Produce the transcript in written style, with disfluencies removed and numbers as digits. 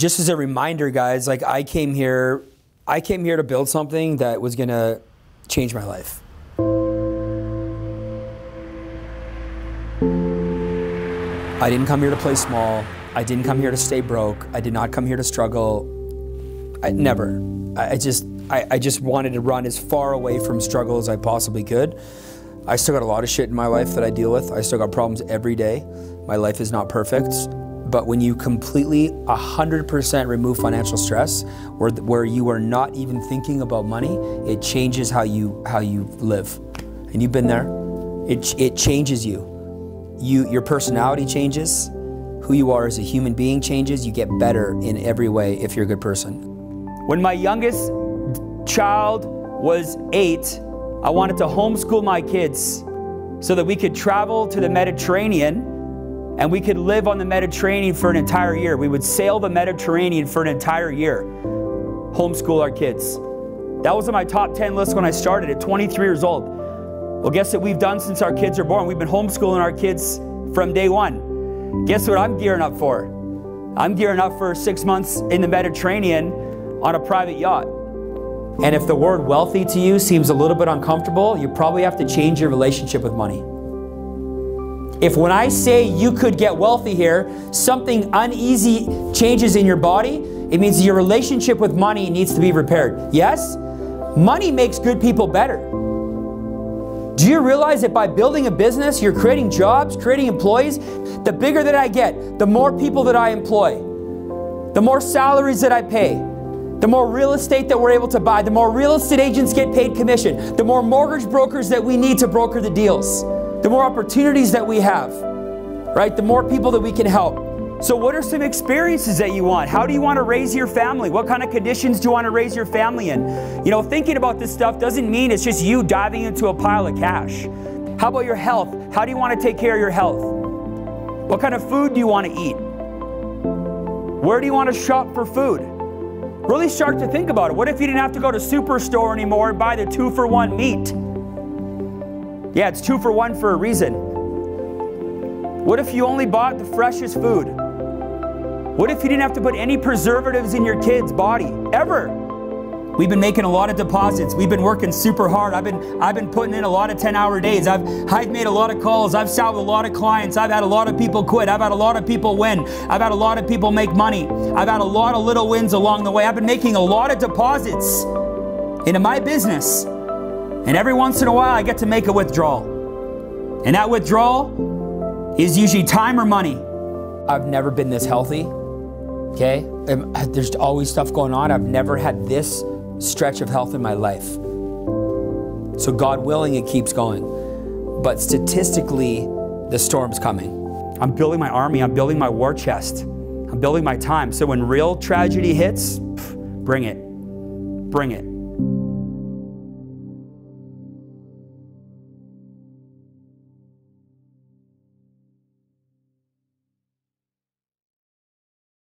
just as a reminder, guys, like I came here to build something that was gonna change my life. I didn't come here to play small. I didn't come here to stay broke. I did not come here to struggle. Never. I just wanted to run as far away from struggle as I possibly could. I still got a lot of shit in my life that I deal with. I still got problems every day. My life is not perfect. But when you completely 100% remove financial stress, where you are not even thinking about money, it changes how you live. And you've been there. It changes you. Your personality changes. Who you are as a human being changes. You get better in every way if you're a good person. When my youngest child was 8, I wanted to homeschool my kids so that we could travel to the Mediterranean and we could live on the Mediterranean for an entire year. We would sail the Mediterranean for an entire year, homeschool our kids. That was on my top 10 list when I started at 23 years old. Well, guess what we've done since our kids are born? We've been homeschooling our kids from day one. Guess what I'm gearing up for? I'm gearing up for 6 months in the Mediterranean on a private yacht. And if the word wealthy to you seems a little bit uncomfortable, you probably have to change your relationship with money. If when I say you could get wealthy here, something uneasy changes in your body, it means your relationship with money needs to be repaired. Yes, money makes good people better. Do you realize that by building a business, you're creating jobs, creating employees? The bigger that I get, the more people that I employ, the more salaries that I pay, the more real estate that we're able to buy, the more real estate agents get paid commission, the more mortgage brokers that we need to broker the deals, the more opportunities that we have, right? The more people that we can help. So what are some experiences that you want? How do you want to raise your family? What kind of conditions do you want to raise your family in? You know, thinking about this stuff doesn't mean it's just you diving into a pile of cash. How about your health? How do you want to take care of your health? What kind of food do you want to eat? Where do you want to shop for food? Really start to think about it. What if you didn't have to go to Superstore anymore and buy the 2-for-1 meat? Yeah, it's 2 for 1 for a reason. What if you only bought the freshest food? What if you didn't have to put any preservatives in your kid's body, ever? We've been making a lot of deposits. We've been working super hard. I've been putting in a lot of 10-hour days. I've made a lot of calls. I've sat with a lot of clients. I've had a lot of people quit. I've had a lot of people win. I've had a lot of people make money. I've had a lot of little wins along the way. I've been making a lot of deposits into my business. And every once in a while, I get to make a withdrawal. And that withdrawal is usually time or money. I've never been this healthy, okay? There's always stuff going on. I've never had this stretch of health in my life. So God willing, it keeps going. But statistically, the storm's coming. I'm building my army. I'm building my war chest. I'm building my time. So when real tragedy hits, bring it. Bring it.